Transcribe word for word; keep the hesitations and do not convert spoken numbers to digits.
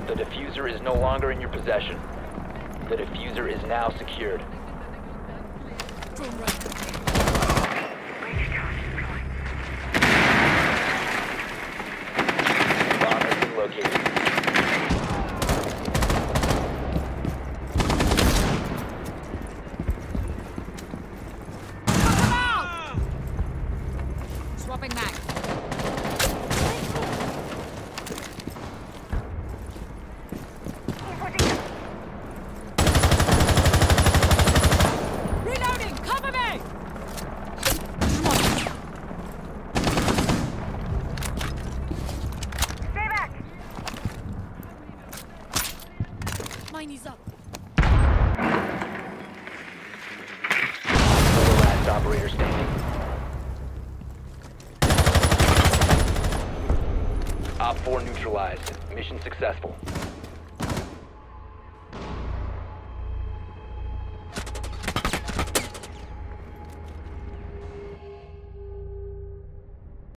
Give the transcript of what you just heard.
The diffuser is no longer in your possession. The diffuser is now secured. Drone right. Bomb has been located. Swapping mag. Reloading! Cover me! Come on. Stay back! Mine is up. The last operator standing. Op four neutralized. Mission successful.